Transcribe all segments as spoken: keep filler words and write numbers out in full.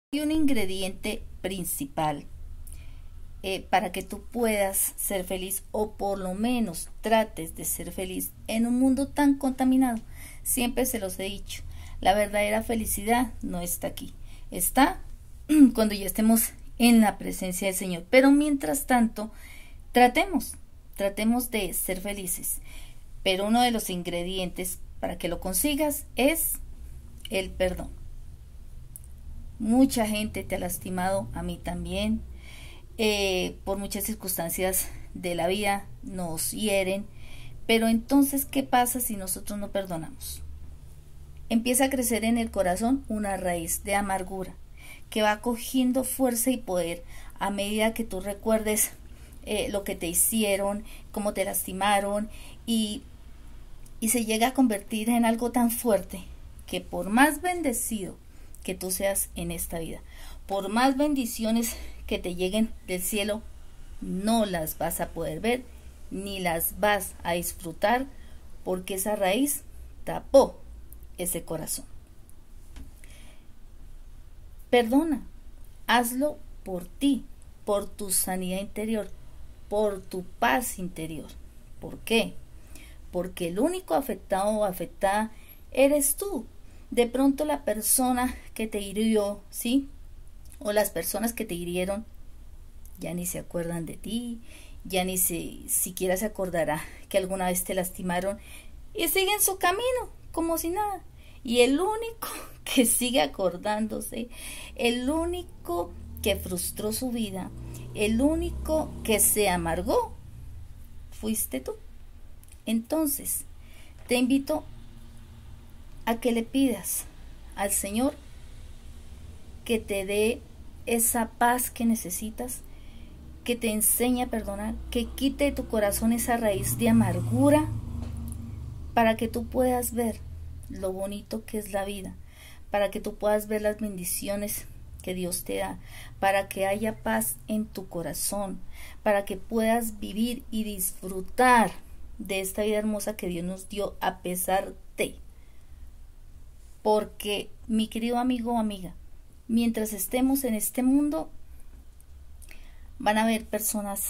Hay un ingrediente principal eh, para que tú puedas ser feliz, o por lo menos trates de ser feliz en un mundo tan contaminado. Siempre se los he dicho, la verdadera felicidad no está aquí, está cuando ya estemos en la presencia del Señor. Pero mientras tanto, tratemos, tratemos de ser felices. Pero uno de los ingredientes para que lo consigas es el perdón. Mucha gente te ha lastimado, a mí también, eh, por muchas circunstancias de la vida nos hieren, pero entonces, ¿qué pasa si nosotros no perdonamos? Empieza a crecer en el corazón una raíz de amargura que va cogiendo fuerza y poder a medida que tú recuerdes eh, lo que te hicieron, cómo te lastimaron, y, y se llega a convertir en algo tan fuerte que por más bendecido que tú seas en esta vida, por más bendiciones que te lleguen del cielo, no las vas a poder ver ni las vas a disfrutar, porque esa raíz tapó ese corazón. Perdona, hazlo por ti, por tu sanidad interior, por tu paz interior. ¿Por qué? Porque el único afectado o afectada eres tú. De pronto la persona que te hirió, ¿sí? O las personas que te hirieron ya ni se acuerdan de ti, ya ni se, siquiera se acordará que alguna vez te lastimaron, y siguen su camino como si nada. Y el único que sigue acordándose, el único que frustró su vida, el único que se amargó, fuiste tú. Entonces, te invito a que le pidas al Señor que te dé esa paz que necesitas, que te enseñe a perdonar, que quite de tu corazón esa raíz de amargura, para que tú puedas ver lo bonito que es la vida, para que tú puedas ver las bendiciones que Dios te da, para que haya paz en tu corazón, para que puedas vivir y disfrutar de esta vida hermosa que Dios nos dio a pesar de. Porque, mi querido amigo o amiga, mientras estemos en este mundo, van a haber personas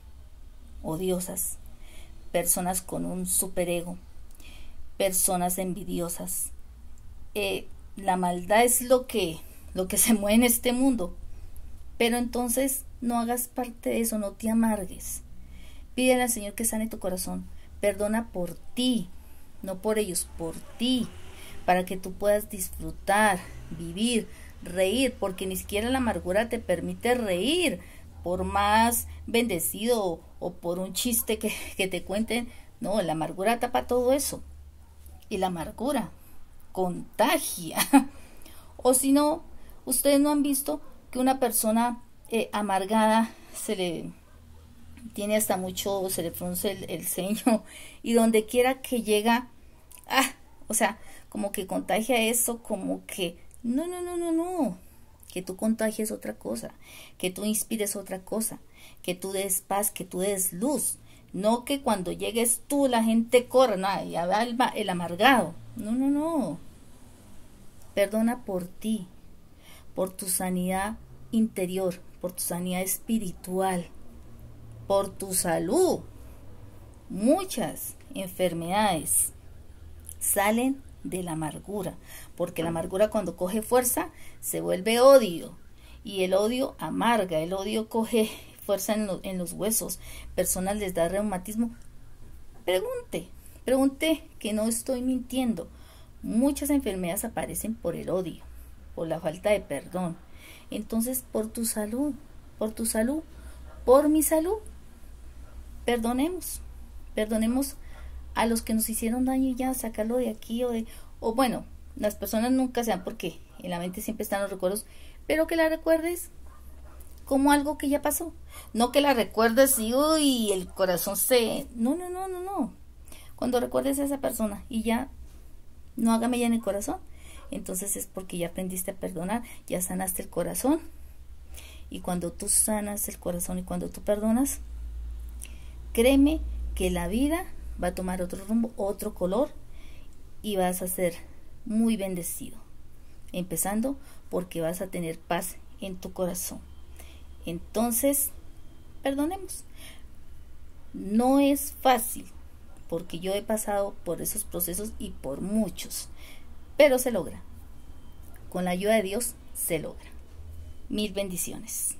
odiosas, personas con un superego, personas envidiosas. Eh, la maldad es lo que, lo que se mueve en este mundo. Pero entonces no hagas parte de eso, no te amargues. Pídele al Señor que sane tu corazón. Perdona por ti, no por ellos, por ti, para que tú puedas disfrutar, vivir, reír, porque ni siquiera la amargura te permite reír, por más bendecido o, o por un chiste que, que te cuenten. No, la amargura tapa todo eso, y la amargura contagia. O si no, ustedes no han visto que una persona eh, amargada se le tiene hasta mucho, se le frunce el, el ceño, y donde quiera que llega, ah, o sea, como que contagia eso, como que no, no, no, no, no, que tú contagies otra cosa, que tú inspires otra cosa, que tú des paz, que tú des luz, no que cuando llegues tú la gente corra, no, ya va el, el amargado, no, no, no. Perdona por ti, por tu sanidad interior, por tu sanidad espiritual, por tu salud. Muchas enfermedades salen de la amargura, porque la amargura, cuando coge fuerza, se vuelve odio, y el odio amarga, el odio coge fuerza en, lo, en los huesos. Personas les da reumatismo. Pregunte, pregunte que no estoy mintiendo. Muchas enfermedades aparecen por el odio, por la falta de perdón. Entonces, por tu salud, por tu salud, por mi salud, perdonemos, perdonemos a los que nos hicieron daño, y ya sacarlo de aquí, o de, o bueno, las personas nunca se dan, porque en la mente siempre están los recuerdos, pero que la recuerdes como algo que ya pasó, no que la recuerdes y uy, el corazón se, no, no, no, no, no, cuando recuerdes a esa persona y ya no haga mella en el corazón, entonces es porque ya aprendiste a perdonar, ya sanaste el corazón. Y cuando tú sanas el corazón y cuando tú perdonas, créeme que la vida va a tomar otro rumbo, otro color, y vas a ser muy bendecido. empezando porque vas a tener paz en tu corazón. Entonces, perdonemos. No es fácil, porque yo he pasado por esos procesos y por muchos, pero se logra. Con la ayuda de Dios se logra. Mil bendiciones.